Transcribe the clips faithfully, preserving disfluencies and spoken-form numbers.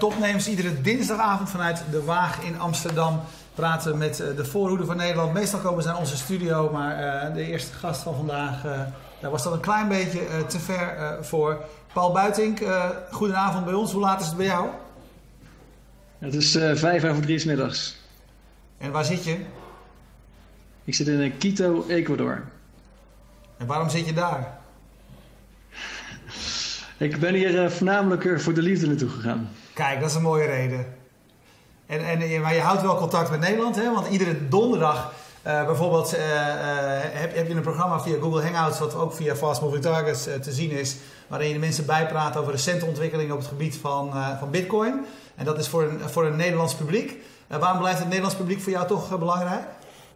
Topnames. Iedere dinsdagavond vanuit de Waag in Amsterdam praten we met uh, de voorhoede van Nederland. Meestal komen ze naar onze studio, maar uh, de eerste gast van vandaag, uh, daar was dat een klein beetje uh, te ver uh, voor. Paul Buitink, uh, goedenavond bij ons. Hoe laat is het bij jou? Het is uh, vijf over drie 's middags. En waar zit je? Ik zit in Quito, Ecuador. En waarom zit je daar? Ik ben hier uh, voornamelijk voor de liefde naartoe gegaan. Kijk, dat is een mooie reden. En, en, maar je houdt wel contact met Nederland, hè? Want iedere donderdag uh, bijvoorbeeld uh, uh, heb, heb je een programma via Google Hangouts, wat ook via Fast Moving Targets uh, te zien is, waarin je de mensen bijpraat over recente ontwikkelingen op het gebied van, uh, van Bitcoin. En dat is voor een, voor een Nederlands publiek. Uh, waarom blijft het Nederlands publiek voor jou toch uh, belangrijk?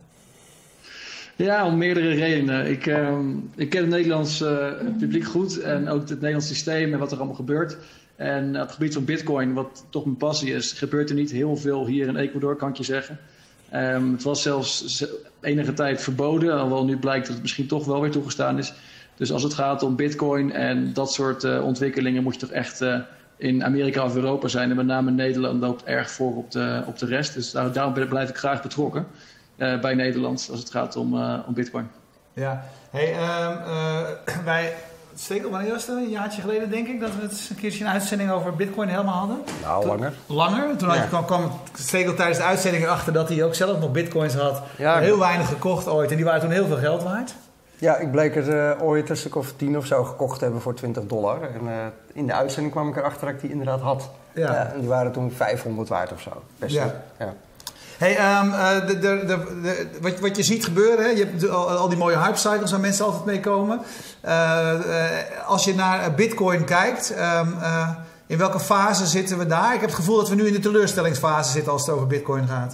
Ja, om meerdere redenen. Ik, uh, ik ken het Nederlands uh, publiek goed en ook het Nederlands systeem en wat er allemaal gebeurt. En op het gebied van Bitcoin, wat toch mijn passie is, gebeurt er niet heel veel hier in Ecuador, kan ik je zeggen. Um, het was zelfs enige tijd verboden, alhoewel nu blijkt dat het misschien toch wel weer toegestaan is. Dus als het gaat om Bitcoin en dat soort uh, ontwikkelingen moet je toch echt uh, in Amerika of Europa zijn. En met name Nederland loopt erg voor op de, op de rest. Dus daar, daarom blijf ik graag betrokken uh, bij Nederland als het gaat om, uh, om Bitcoin. Ja, hey, um, uh, wij... Stekel, wanneer was het? Een jaartje geleden denk ik dat we het een keertje een uitzending over Bitcoin helemaal hadden. Nou, langer. Langer? Toen ja. kwam, kwam Stekel tijdens de uitzending erachter dat hij ook zelf nog Bitcoins had. Ja, heel weinig gekocht ooit en die waren toen heel veel geld waard. Ja, ik bleek er uh, ooit een stuk of tien of zo gekocht te hebben voor twintig dollar. En uh, in de uitzending kwam ik erachter dat ik die inderdaad had. Ja. Uh, en die waren toen vijfhonderd waard of zo. Best ja. ja. Hey, um, uh, de, de, de, de, wat, wat je ziet gebeuren, hè? Je hebt al, al die mooie hype cycles waar mensen altijd mee komen. Uh, uh, als je naar Bitcoin kijkt, um, uh, in welke fase zitten we daar? Ik heb het gevoel dat we nu in de teleurstellingsfase zitten als het over Bitcoin gaat.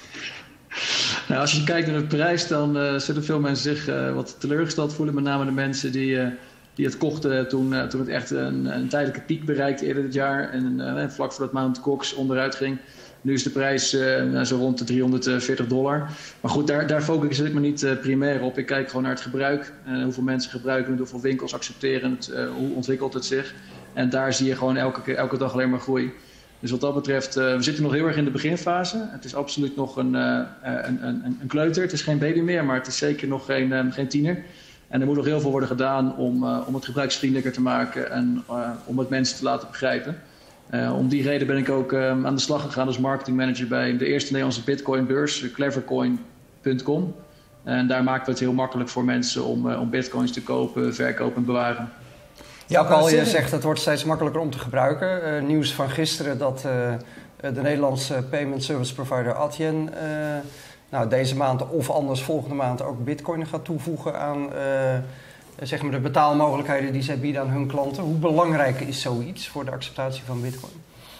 Nou, als je kijkt naar de prijs, dan uh, zullen veel mensen zich uh, wat teleurgesteld voelen. Met name de mensen die, uh, die het kochten toen, uh, toen het echt een, een tijdelijke piek bereikte eerder dit jaar. En uh, vlak voordat Mount Gox onderuit ging. Nu is de prijs uh, zo rond de driehonderdveertig dollar. Maar goed, daar, daar focus ik me niet uh, primair op. Ik kijk gewoon naar het gebruik. Uh, hoeveel mensen gebruiken het, hoeveel winkels accepteren het, uh, hoe ontwikkelt het zich. En daar zie je gewoon elke, elke dag alleen maar groei. Dus wat dat betreft, uh, we zitten nog heel erg in de beginfase. Het is absoluut nog een, uh, een, een, een kleuter. Het is geen baby meer, maar het is zeker nog geen, uh, geen tiener. En er moet nog heel veel worden gedaan om, uh, om het gebruiksvriendelijker te maken en uh, om het mensen te laten begrijpen. Uh, om die reden ben ik ook uh, aan de slag gegaan als marketingmanager bij de eerste Nederlandse Bitcoinbeurs, clevercoin punt com. En daar maken we het heel makkelijk voor mensen om, uh, om bitcoins te kopen, verkopen en bewaren. Ja, ook al je zegt het wordt steeds makkelijker om te gebruiken. Uh, nieuws van gisteren dat uh, de Nederlandse payment service provider Adyen uh, nou, deze maand of anders volgende maand ook bitcoin gaat toevoegen aan uh, zeg maar de betaalmogelijkheden die zij bieden aan hun klanten. Hoe belangrijk is zoiets voor de acceptatie van Bitcoin?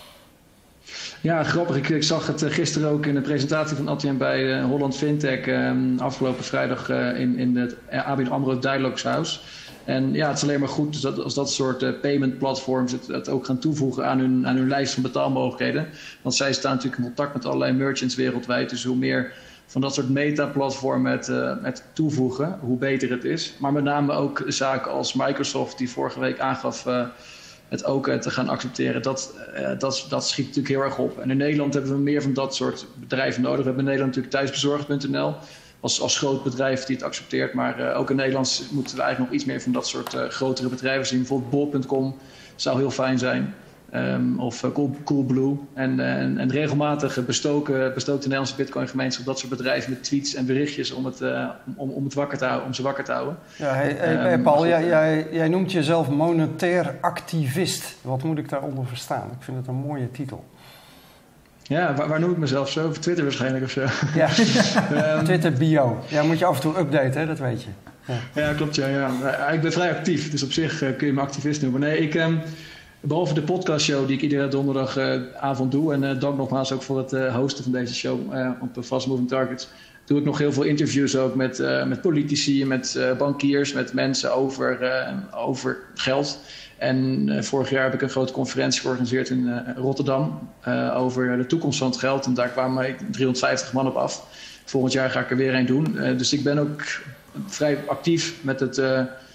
Ja, grappig. Ik, ik zag het gisteren ook in de presentatie van Adyen bij uh, Holland Fintech uh, afgelopen vrijdag uh, in, in het A B N AMRO Dialogues House. En ja, het is alleen maar goed dus dat, als dat soort uh, payment platforms het, het ook gaan toevoegen aan hun, aan hun lijst van betaalmogelijkheden. Want zij staan natuurlijk in contact met allerlei merchants wereldwijd. Dus hoe meer van dat soort meta-platformen met, uh, met toevoegen, hoe beter het is. Maar met name ook zaken als Microsoft, die vorige week aangaf uh, het ook uh, te gaan accepteren. Dat, uh, dat, dat schiet natuurlijk heel erg op. En in Nederland hebben we meer van dat soort bedrijven nodig. We hebben in Nederland natuurlijk thuisbezorgd punt n l als, als groot bedrijf die het accepteert. Maar uh, ook in Nederland moeten we eigenlijk nog iets meer van dat soort uh, grotere bedrijven zien. Bijvoorbeeld bol punt com zou heel fijn zijn. Um, of uh, cool, Coolblue. En, en, en regelmatig bestoken, bestookte Nederlandse Bitcoin-gemeenschap dat soort bedrijven met tweets en berichtjes om, het, uh, om, om, het wakker te houden, om ze wakker te houden. Ja, hey, hey, um, Paul, jij, jij, jij noemt jezelf monetair activist. Wat moet ik daaronder verstaan? Ik vind het een mooie titel. Ja, waar, waar noem ik mezelf zo? Op Twitter waarschijnlijk of zo. Ja, um, Twitter bio. Ja, moet je af en toe updaten, hè? Dat weet je. Ja, ja klopt. Ja, ja. Ik ben vrij actief, dus op zich uh, kun je me activist noemen. Nee, ik... Um, Behalve de podcastshow die ik iedere donderdagavond uh, doe. En uh, dank nogmaals ook voor het uh, hosten van deze show uh, op Fast Moving Targets. Doe ik nog heel veel interviews ook met, uh, met politici, met uh, bankiers, met mensen over, uh, over geld. En uh, vorig jaar heb ik een grote conferentie georganiseerd in uh, Rotterdam uh, over de toekomst van het geld. En daar kwamen driehonderdvijftig man op af. Volgend jaar ga ik er weer een doen. Uh, dus ik ben ook vrij actief met het... Uh,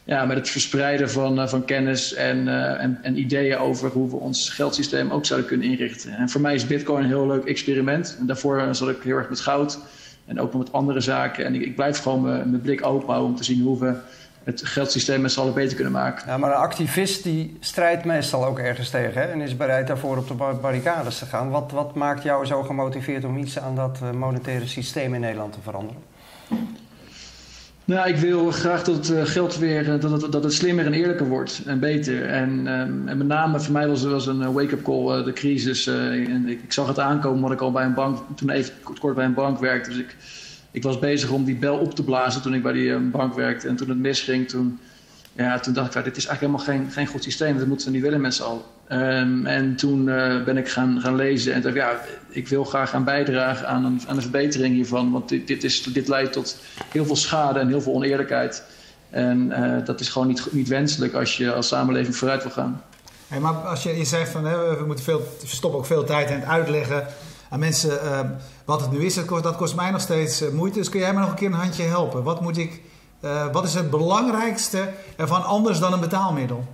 ja, met het verspreiden van, uh, van kennis en, uh, en, en ideeën over hoe we ons geldsysteem ook zouden kunnen inrichten. En voor mij is Bitcoin een heel leuk experiment. En daarvoor zat ik heel erg met goud en ook nog met andere zaken. En ik, ik blijf gewoon mijn blik open houden om te zien hoe we het geldsysteem met z'n allen beter kunnen maken. Ja, maar een activist die strijdt meestal ook ergens tegen, hè? En is bereid daarvoor op de barricades te gaan. Wat, wat maakt jou zo gemotiveerd om iets aan dat monetaire systeem in Nederland te veranderen? Nou, ik wil graag dat het geld weer dat het, dat het slimmer en eerlijker wordt en beter. En, um, en met name voor mij was het was een wake-up call, uh, de crisis. Uh, en ik, ik zag het aankomen, omdat ik al bij een bank, toen even kort, kort bij een bank werkte. Dus ik, ik was bezig om die bel op te blazen toen ik bij die uh, bank werkte. En toen het misging, toen, ja, toen dacht ik, dit is eigenlijk helemaal geen, geen goed systeem. Dat moeten we niet willen met z'n allen. Um, en toen uh, ben ik gaan, gaan lezen en dacht, ja, ik wil graag gaan bijdragen aan een, aan een verbetering hiervan. Want dit, dit, is, dit leidt tot heel veel schade en heel veel oneerlijkheid. En uh, dat is gewoon niet, niet wenselijk als je als samenleving vooruit wil gaan. Hey, maar als je, je zegt van, hè, we moeten veel, we stoppen ook veel tijd in het uitleggen aan mensen uh, wat het nu is. Dat kost, dat kost mij nog steeds uh, moeite. Dus kun jij me nog een keer een handje helpen? Wat, moet ik, uh, wat is het belangrijkste ervan anders dan een betaalmiddel?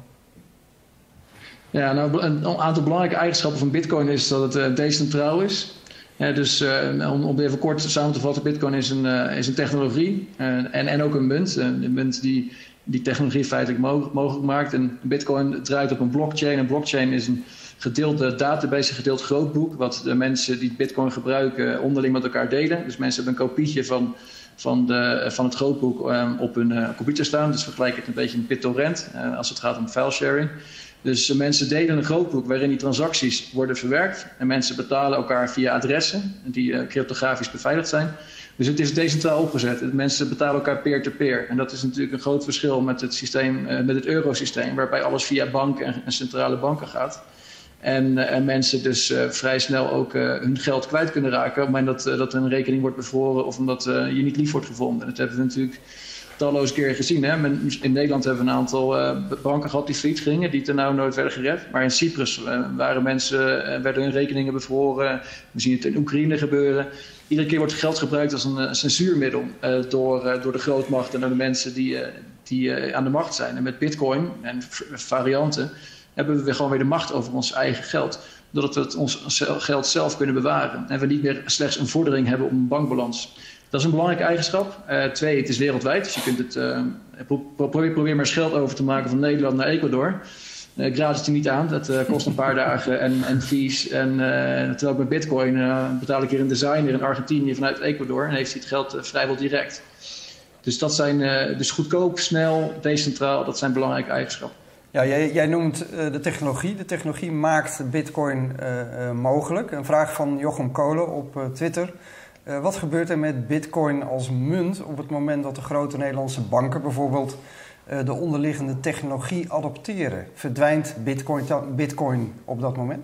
Ja, nou, een aantal belangrijke eigenschappen van Bitcoin is dat het uh, decentraal is. Ja, dus uh, om, om even kort samen te vatten, Bitcoin is een, uh, is een technologie uh, en, en ook een munt. Uh, een munt die die technologie feitelijk mogelijk, mogelijk maakt. En Bitcoin draait op een blockchain. Een blockchain is een gedeelde database, een gedeeld grootboek, wat de mensen die Bitcoin gebruiken onderling met elkaar delen. Dus mensen hebben een kopietje van, van, de, van het grootboek um, op hun uh, computer staan. Dus vergelijk het een beetje met BitTorrent uh, als het gaat om filesharing. Dus uh, mensen delen een grootboek waarin die transacties worden verwerkt. En mensen betalen elkaar via adressen die uh, cryptografisch beveiligd zijn. Dus het is decentraal opgezet. Mensen betalen elkaar peer-to-peer. En dat is natuurlijk een groot verschil met het, systeem, uh, met het eurosysteem, waarbij alles via banken en, en centrale banken gaat. En, uh, en mensen dus uh, vrij snel ook uh, hun geld kwijt kunnen raken op het moment dat, uh, dat er een rekening wordt bevroren of omdat uh, je niet lief wordt gevonden. En dat hebben we natuurlijk talloze keren gezien. Hè? In Nederland hebben we een aantal uh, banken gehad die failliet gingen, die ten nou nooit werden gered. Maar in Cyprus uh, waren mensen, uh, werden hun rekeningen bevroren. We zien het in Oekraïne gebeuren. Iedere keer wordt geld gebruikt als een uh, censuurmiddel uh, door, uh, door de grootmacht en door de mensen die, uh, die uh, aan de macht zijn. En met Bitcoin en varianten hebben we weer gewoon weer de macht over ons eigen geld. Doordat we het ons geld zelf kunnen bewaren. En we niet meer slechts een vordering hebben op een bankbalans. Dat is een belangrijke eigenschap. Uh, twee, het is wereldwijd. Dus je kunt het, uh, probeer, probeer maar eens geld over te maken van Nederland naar Ecuador. Uh, gratis het er niet aan. Dat uh, kost een paar dagen en, en fees. En uh, terwijl ik met Bitcoin uh, betaal ik hier een designer in Argentinië vanuit Ecuador. En heeft hij het geld uh, vrijwel direct. Dus dat zijn uh, dus goedkoop, snel, decentraal. Dat zijn belangrijke eigenschappen. Ja, jij, jij noemt uh, de technologie. De technologie maakt Bitcoin uh, uh, mogelijk. Een vraag van Jochem Kolen op uh, Twitter. Uh, wat gebeurt er met Bitcoin als munt op het moment dat de grote Nederlandse banken bijvoorbeeld uh, de onderliggende technologie adopteren? Verdwijnt Bitcoin, Bitcoin op dat moment?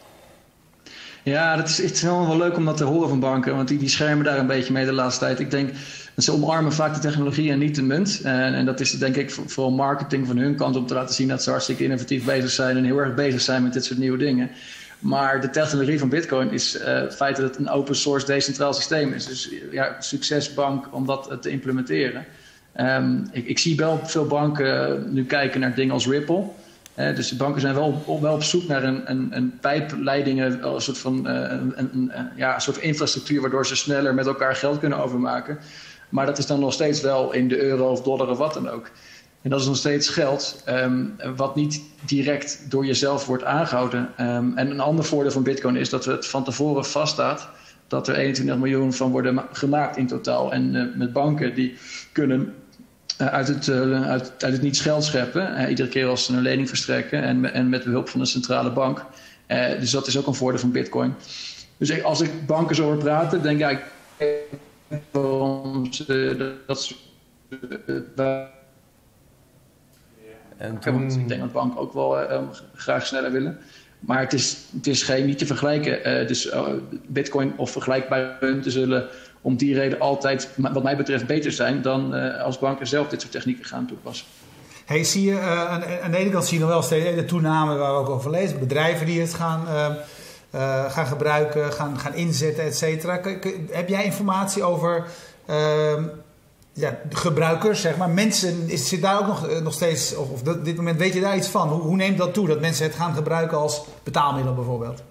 Ja, dat is, het is helemaal wel leuk om dat te horen van banken, want die, die schermen daar een beetje mee de laatste tijd. Ik denk dat ze omarmen vaak de technologie en niet de munt. En, en dat is denk ik vooral marketing van hun kant om te laten zien dat ze hartstikke innovatief bezig zijn en heel erg bezig zijn met dit soort nieuwe dingen. Maar de technologie van Bitcoin is uh, het feit dat het een open source decentraal systeem is. Dus ja, succesbank om dat te implementeren. Um, ik, ik zie wel veel banken nu kijken naar dingen als Ripple. Uh, dus de banken zijn wel op, wel op zoek naar een, een, een pijpleidingen, een soort van uh, een, een, een, ja, een soort van infrastructuur waardoor ze sneller met elkaar geld kunnen overmaken. Maar dat is dan nog steeds wel in de euro of dollar of wat dan ook. En dat is nog steeds geld um, wat niet direct door jezelf wordt aangehouden. Um, en een ander voordeel van Bitcoin is dat het van tevoren vaststaat dat er eenentwintig miljoen van worden ma- gemaakt in totaal. En uh, met banken die kunnen uh, uit, het, uh, uit, uit het niets geld scheppen. Uh, iedere keer als ze een lening verstrekken en, en met behulp van een centrale bank. Uh, dus dat is ook een voordeel van Bitcoin. Dus als ik banken zo hoor praten, denk ik waarom ze dat uh, En toen... Ik denk dat banken ook wel uh, graag sneller willen. Maar het is, het is geen, niet te vergelijken. Uh, dus uh, Bitcoin of vergelijkbare munten zullen om die reden altijd, wat mij betreft, beter zijn dan uh, als banken zelf dit soort technieken gaan toepassen. Hey, zie je, uh, aan, aan de ene kant zie je nog wel steeds de toename waar we ook over lezen. Bedrijven die het gaan, uh, uh, gaan gebruiken, gaan, gaan inzetten, et cetera. Heb jij informatie over... Uh, ja, gebruikers, zeg maar. Mensen, is, zit daar ook nog, nog steeds, of, of op dit moment weet je daar iets van? Hoe, hoe neemt dat toe, dat mensen het gaan gebruiken als betaalmiddel bijvoorbeeld?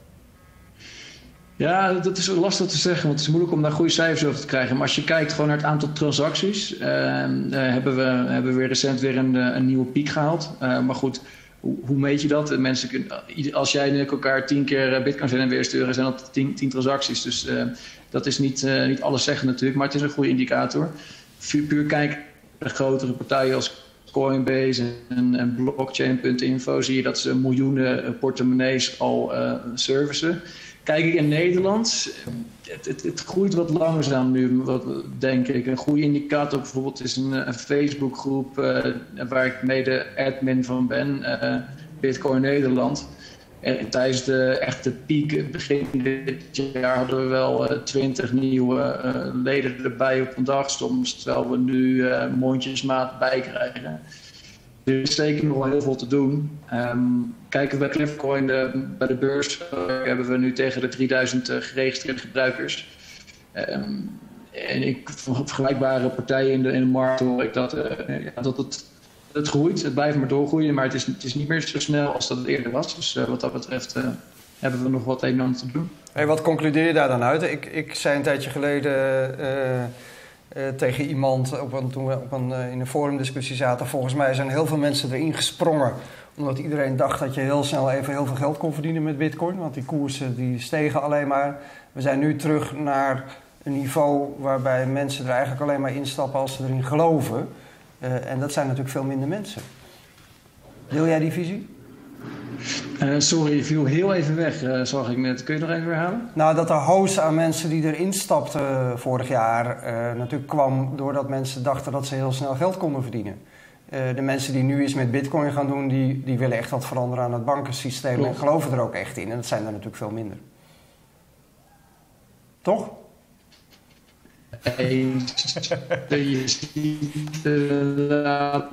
Ja, dat is lastig te zeggen, want het is moeilijk om daar goede cijfers over te krijgen. Maar als je kijkt gewoon naar het aantal transacties, uh, uh, hebben, we, hebben we recent weer een, een nieuwe piek gehaald. Uh, maar goed, hoe, hoe meet je dat? Mensen kunnen, als jij en elkaar tien keer bitcoin zijn en weer sturen, zijn dat tien, tien transacties. Dus uh, dat is niet, uh, niet alles zeggen natuurlijk, maar het is een goede indicator. Puur kijken naar de grotere partijen als Coinbase en, en blockchain punt info zie je dat ze miljoenen portemonnees al uh, servicen. Kijk ik in Nederland, het, het, het groeit wat langzaam nu, wat, denk ik. Een goede indicator bijvoorbeeld is een, een Facebookgroep uh, waar ik mede admin van ben, uh, Bitcoin Nederland. En tijdens de echte piek, begin dit jaar, hadden we wel uh, twintig nieuwe uh, leden erbij op een dag soms, terwijl we nu uh, mondjesmaat bijkrijgen. Er is zeker nog wel heel veel te doen. Um, kijken we bij Clevercoin, de, bij de beurs, uh, hebben we nu tegen de drieduizend uh, geregistreerde gebruikers. Um, en ik, van vergelijkbare partijen in de, in de markt hoor ik dat, uh, ja, dat het, het groeit. Het blijft maar doorgroeien, maar het is, het is niet meer zo snel als dat het eerder was. Dus uh, wat dat betreft uh, hebben we nog wat een en ander te doen. Hey, wat concludeer je daar dan uit? Ik, ik zei een tijdje geleden uh, uh, tegen iemand, op een, toen we op een, uh, in een forumdiscussie zaten, volgens mij zijn heel veel mensen erin gesprongen, omdat iedereen dacht dat je heel snel even heel veel geld kon verdienen met bitcoin. Want die koersen die stegen alleen maar. We zijn nu terug naar een niveau waarbij mensen er eigenlijk alleen maar instappen als ze erin geloven. Uh, en dat zijn natuurlijk veel minder mensen. Deel jij die visie? Uh, sorry, je viel heel even weg, uh, zag ik net. Kun je nog even herhalen? Nou, dat de hoos aan mensen die erin stapten uh, vorig jaar uh, natuurlijk kwam doordat mensen dachten dat ze heel snel geld konden verdienen. Uh, de mensen die nu iets met bitcoin gaan doen, die, die willen echt wat veranderen aan het bankensysteem. Klopt. En geloven er ook echt in. En dat zijn er natuurlijk veel minder. Toch? Hey, je ziet inderdaad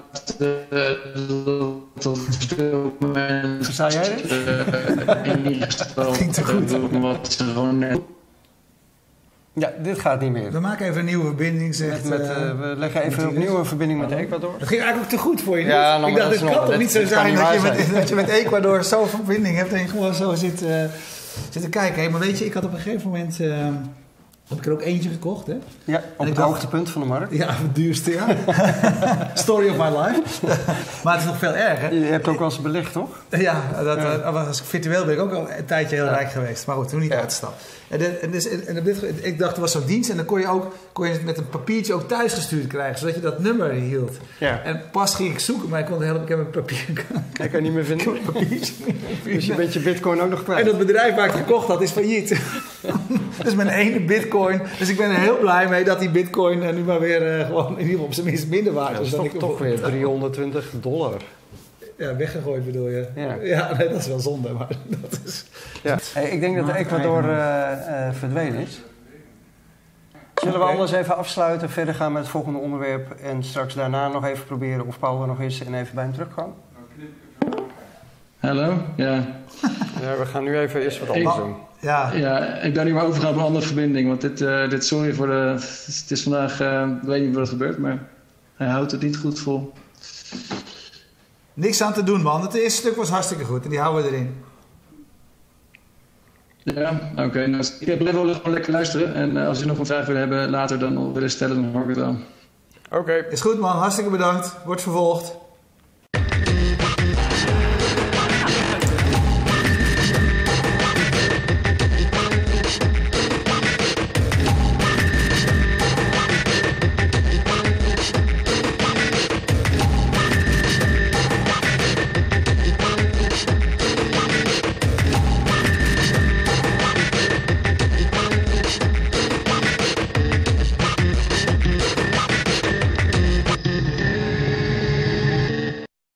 dat veel mensen... Zei jij dit? In ieder geval doen wat ze gewoon net... Ja, dit gaat niet meer. We maken even een nieuwe verbinding, zegt... Met, met, uh, we leggen even opnieuw een verbinding met Ecuador. Dat ging eigenlijk ook te goed voor je. Ja, ik dacht, het kan toch niet zo zijn dat je, met, dat je met Ecuador zo'n verbinding hebt en gewoon zo zit, uh, zit te kijken. Hey, maar weet je, ik had op een gegeven moment... Uh, heb ik er ook eentje gekocht, hè? Ja, op het dacht, hoogtepunt van de markt. Ja, het duurste, ja. Story of my life. Maar het is nog veel erger. Je hebt ook wel eens belegd, toch? Ja, dat, ja. Uh, als ik virtueel ben ik ook al een tijdje heel ja. rijk geweest. Maar goed, toen niet ja. uitstappen. En, de, en, dus, en op dit, ik dacht, er was zo'n dienst en dan kon je, ook, kon je het met een papiertje ook thuis gestuurd krijgen, zodat je dat nummer hield. Ja. En pas ging ik zoeken, maar ik kon helemaal, ik heb een papier. Ik kan niet meer vinden. Ik papiertje. Dus je bent je bitcoin ook nog kwijt. En dat bedrijf waar ik het gekocht had is failliet. Dus mijn ene bitcoin. Dus ik ben er heel blij mee dat die bitcoin nu maar weer uh, gewoon in ieder geval op zijn minst minder waard is. Ja, dat is toch, toch weer driehonderdtwintig dollar. Ja, weggegooid bedoel je. Ja, ja nee, dat is wel zonde, maar dat is... Ja. Hey, ik denk dat Ecuador uh, uh, verdwenen is. Zullen we okay. anders even afsluiten, verder gaan met het volgende onderwerp en straks daarna nog even proberen of Paul er nog is en even bij hem teruggaan? Hallo, ja. Ja, we gaan nu even eerst wat anders doen. Ja. ja, ik ben nu maar overgegaan op een andere verbinding, want dit, uh, dit sorry voor de... Het is vandaag, uh, ik weet niet wat er gebeurt, maar hij houdt het niet goed vol. Niks aan te doen, man. Het eerste stuk was hartstikke goed en die houden we erin. Ja, oké. Okay. Nou, ik blijf wel gewoon lekker luisteren. En uh, als je nog een vraag wil hebben later dan willen stellen, dan hoor ik het wel. Oké. Okay. Is goed, man. Hartstikke bedankt. Wordt vervolgd.